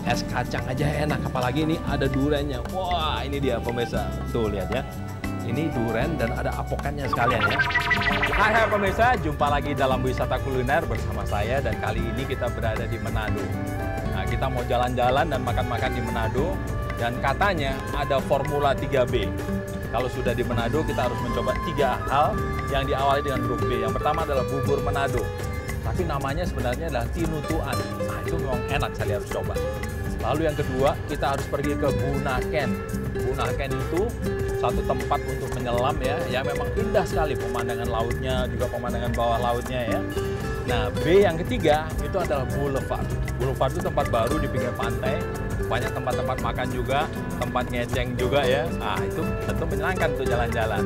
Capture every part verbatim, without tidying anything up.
Es kacang aja enak, apalagi ini ada durennya. Wah, ini dia pemirsa. Tuh, lihat ya. Ini duren dan ada apokannya sekalian ya. Hai, hai pemirsa, jumpa lagi dalam wisata kuliner bersama saya. Dan kali ini kita berada di Manado. Nah, kita mau jalan-jalan dan makan-makan di Manado. Dan katanya ada Formula tiga B. Kalau sudah di Manado, kita harus mencoba tiga hal yang diawali dengan huruf B. Yang pertama adalah bubur Manado. Tapi namanya sebenarnya adalah tinutuan. Nah, itu memang enak, saya harus coba. Lalu yang kedua, kita harus pergi ke Bunaken. Bunaken itu satu tempat untuk menyelam ya, yang memang indah sekali pemandangan lautnya, juga pemandangan bawah lautnya ya. Nah, B yang ketiga itu adalah Boulevard. Boulevard itu tempat baru di pinggir pantai, banyak tempat-tempat makan juga, tempat ngeceng juga ya. Nah, itu tentu menyenangkan untuk jalan-jalan.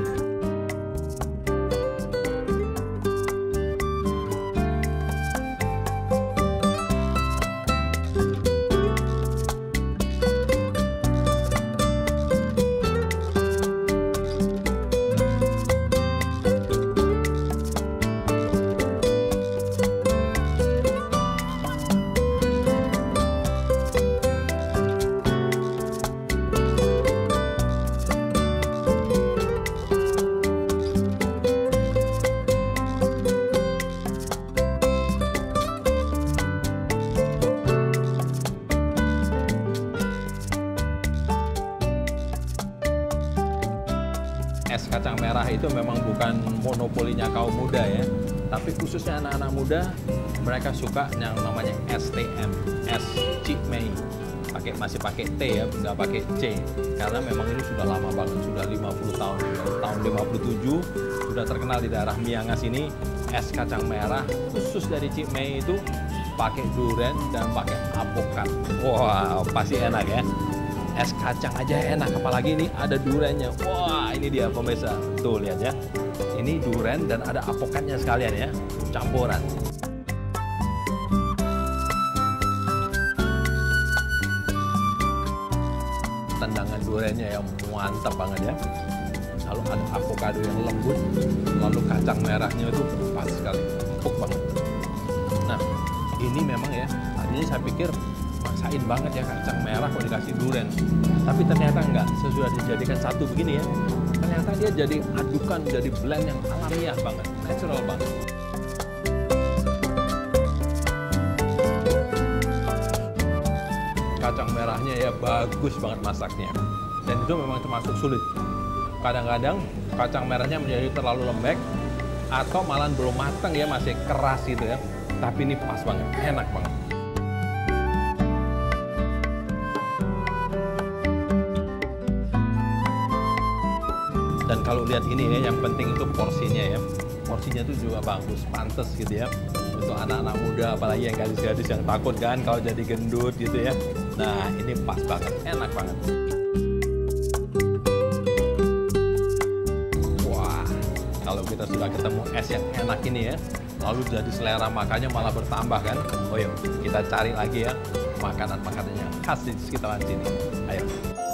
Es kacang merah itu memang bukan monopolinya kaum muda ya, tapi khususnya anak-anak muda, mereka suka yang namanya S T M, es Cik Mei. Pakai masih pakai T ya, nggak pakai C, karena memang ini sudah lama banget, sudah lima puluh tahun. Dari tahun lima puluh tujuh sudah terkenal di daerah Miangas ini, es kacang merah khusus dari Cik Mei itu pakai durian dan pakai apokat. Wow, pasti enak ya. Es kacang aja enak, apalagi ini ada durennya. Wah, ini dia pemirsa. Tuh, lihat ya. Ini duren dan ada apokannya sekalian ya, campuran. Tendangan durennya yang mantap banget ya. Lalu ada avocado yang lembut, lalu kacang merahnya itu pas sekali, empuk banget. Nah, ini memang ya, tadinya saya pikir maksain banget ya kacang merah kok dikasih duren, tapi ternyata enggak. Sesudah dijadikan satu begini ya, ternyata dia jadi adukan, jadi blend yang alamiah banget, natural banget. Kacang merahnya ya bagus banget masaknya, dan itu memang termasuk sulit. Kadang-kadang kacang merahnya menjadi terlalu lembek atau malah belum matang ya, masih keras gitu ya, tapi ini pas banget, enak banget. Dan kalau lihat ini ya, yang penting itu porsinya ya. Porsinya itu juga bagus, pantas gitu ya. Untuk anak-anak muda, apalagi yang gadis-gadis yang takut kan kalau jadi gendut gitu ya. Nah, ini pas banget, enak banget. Wah, kalau kita sudah ketemu es yang enak ini ya, lalu jadi selera makannya malah bertambah kan. Oh yuk, kita cari lagi ya makanan-makanan yang khas di sekitaran sini. Ayo.